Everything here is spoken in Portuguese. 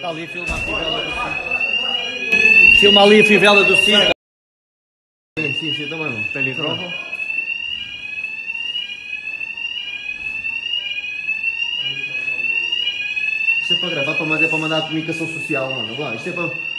Está ali, filma a fivela do cinto. Filma ali a fivela do cinto. Sim, também, mano. Pelirrojo. Isto é para gravar, mas é para mandar a comunicação social, mano. Lá, isto é para...